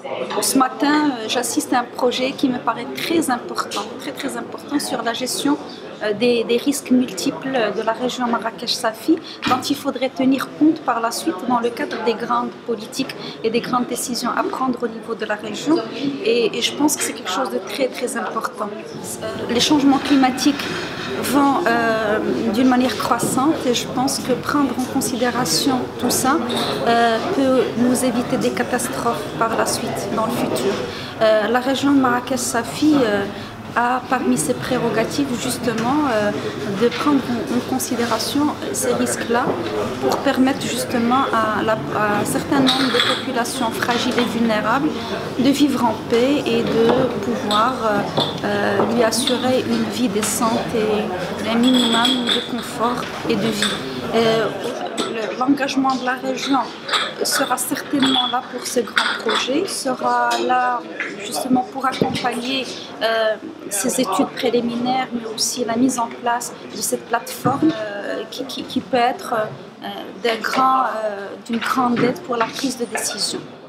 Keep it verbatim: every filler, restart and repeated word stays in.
Ce matin, j'assiste à un projet qui me paraît très important, très très important sur la gestion des, des risques multiples de la région Marrakech-Safi, dont il faudrait tenir compte par la suite dans le cadre des grandes politiques et des grandes décisions à prendre au niveau de la région. Et, et je pense que c'est quelque chose de très très important. Les changements climatiques vont euh, d'une manière croissante et je pense que prendre en considération tout ça euh, peut nous éviter des catastrophes par la suite, dans le futur. Euh, la région Marrakech-Safi euh, a parmi ses prérogatives justement euh, de prendre en, en considération ces risques-là pour permettre justement à, la, à un certain nombre de populations fragiles et vulnérables de vivre en paix et de pouvoir euh, euh, lui assurer une vie décente et un minimum de confort et de vie. Euh, L'engagement de la région sera certainement là pour ce grand projet, sera là justement pour accompagner euh, ces études préliminaires, mais aussi la mise en place de cette plateforme euh, qui, qui, qui peut être euh, d'un grand, euh, d'une grande aide pour la prise de décision.